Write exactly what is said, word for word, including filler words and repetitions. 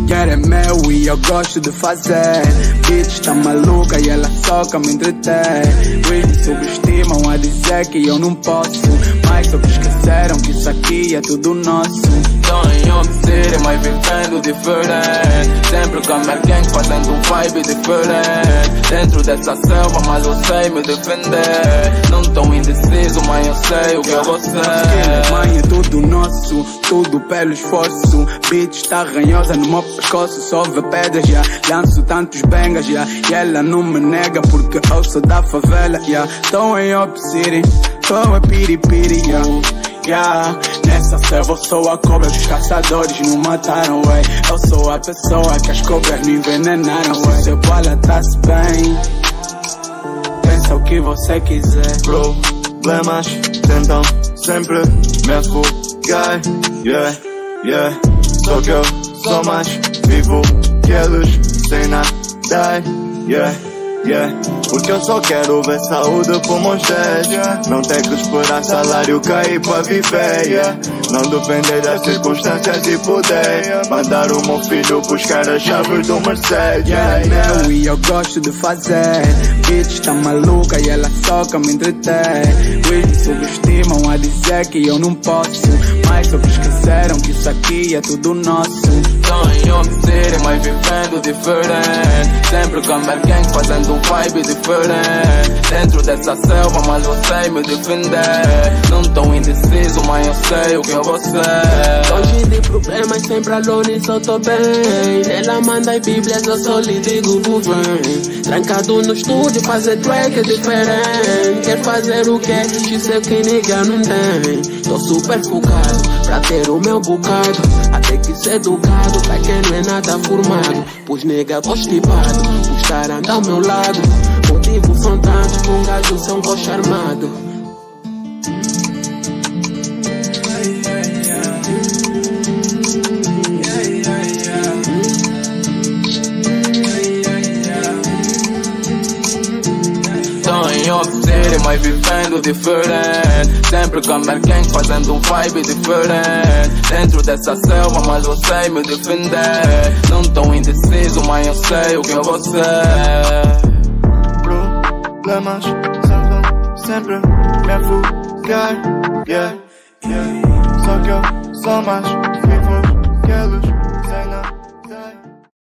dinheiro é meu e eu gosto de fazer. Bitch tá maluca e ela só quer me entreter. Eles me subestimam a dizer que eu não posso, mas só que esqueceram que isso aqui é tudo nosso. Tô em Obscene, mas vivendo diferente. Sempre com a minha gang fazendo um vibe diferente. Dentro dessa selva, mas eu sei me defender. Não tô indeciso, mas eu sei o que eu vou ser. Mãe, é tudo nosso, tudo pelo esforço. Bitch tá ranhosa no meu pescoço, só vê pedras, já. Lanço tantos bengas, já. E ela não me nega porque eu sou da favela, já. Tô em Obscene, tô em piripiri, já. Yeah. Nessa selva eu sou a cobra dos caçadores não mataram, ué. Eu sou a pessoa que as cobras me envenenaram, ué. Seu bala tá-se bem, pensa o que você quiser. Problemas tentam sempre me afogar, yeah, yeah. Só que eu sou mais vivo que eles sem nadar, yeah, yeah. Porque eu só quero ver saúde, pulmões dez. Não ter que esperar salário cair pra viver, yeah. Não depender das circunstâncias e poder mandar o meu filho buscar as chaves do Mercedes, yeah, yeah. Meu e eu gosto de fazer. Bitch tá maluca e ela só quer me entreter. Eles me subestimam a dizer que eu não posso, mas só que esqueceram que isso aqui é tudo nosso. Tô em Obscene, mas vivendo diferente. Sempre com a minha gang fazendo um vibe diferente. Dentro dessa selva, mas eu sei me defender. Não tô indeciso, mas eu sei o que eu vou ser. Longe de problemas, sempre alone, só tô bem. Ela manda as bíblias, eu só lhe digo vem. Trancado no estúdio, fazer track é diferente. Quer fazer o que? Isso é que nigga não tem. Tô super focado pra ter o meu bocado. Até que ser educado pra quem não é nada formado. Pois nega constipado, gostar anda ao meu lado. Motivos são tantos, com gajo são rocha armado. Tô em Obscene, mas vivendo diferente. Sempre com a minha gang fazendo um vibe diferente. Dentro dessa selva, mas eu sei me defender. Não tô indeciso, mas eu sei o que eu vou ser. Problemas tentam sempre me afogar, yeah, yeah. Só que eu sou mais